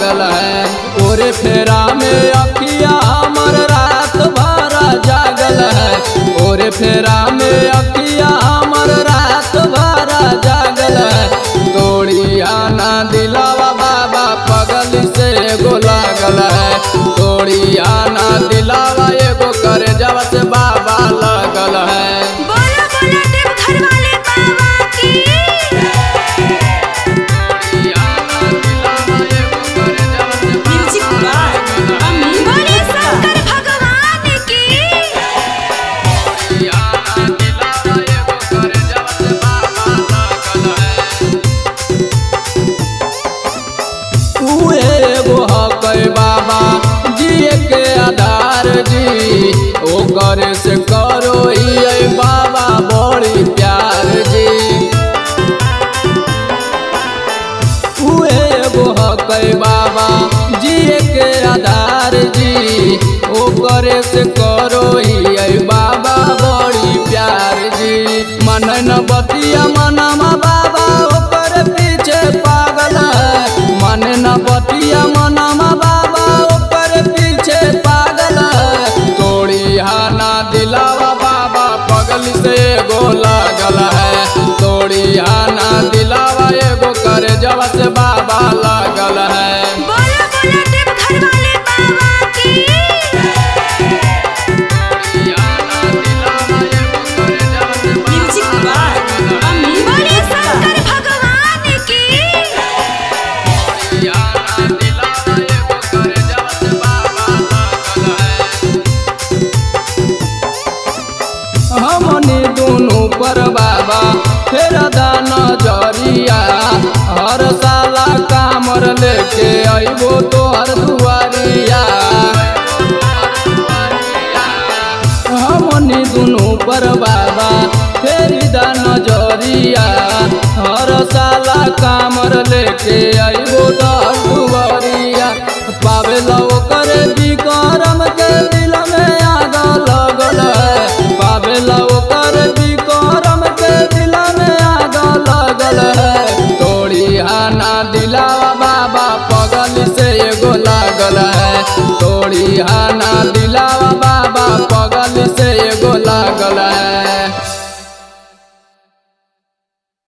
लागल है। ओरे फेरा में अखिया हमर रात भर जागल है। ओरे फेरा में अखिया हमर रात भर जागल है। तोड़िया ना दिलावा बाबा पगल से एगो लागल है। तोड़िया ना दिलावा एगो करे जब से बाबा लागल है। बोला बोला देवघर वाले बाबा की। बोले शंकर भगवान की। एगो हकै बाबा जिए के आधार जी। ओकर से करो ही बाबा बड़ी प्यार जी। एगो हकै बाबा जिए के आधार जी। ओकर से करो ही बाबा बड़ी प्यार जी। मन न बतिया मनमा बाबा ओकर पीछे पागल है। मन न बतिया मनमा बाबा ओकर पीछे पागल है। तोड़िया ना दिलावा बाबा पगल से एगो लागल है। तोड़िया ना दिलावा एगो करे जब से बाबा लागल है। बोला बोला देवघर वाले बाबा की। बोले शंकर भगवान की। हमनी दोनों पर बाबा फेर दाना जरिया। हर साला कामर लेके अइबो तोहर दुआरिया। हमनी दोनों पर बाबा फेरी दाना जरिया। हर साला कामर लेके अइबो तोहर दुआरिया। पावेला ओकर विक्रम के दिल में आग लगल है। पावेला ओकर विक्रम के दिल में आग लगल है। तोड़िया ना दिलावा बाबा पगल से एगो लागल है। तोड़िया